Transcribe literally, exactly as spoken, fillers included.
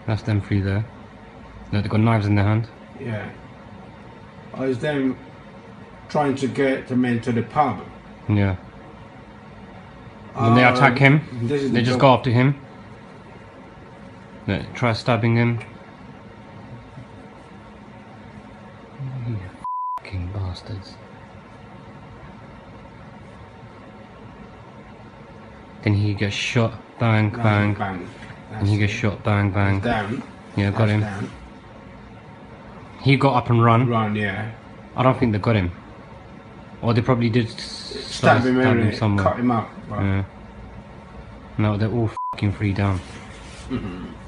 That's them three there. No, they've got knives in their hand. Yeah. I was then trying to get the men to the pub. Yeah. When they attack him, this is they the just job. go after him. They try stabbing him. You fucking bastards. Then he gets shot, bang, bang, bang. bang. and he gets shot, bang, bang. Down. Yeah, got That's him. Down. He got up and run. Run, yeah. I don't think they got him. Or they probably did Stab him, stab him in somewhere. Cut him up. Right. Yeah. No, they're all fucking three down. Mm-hmm.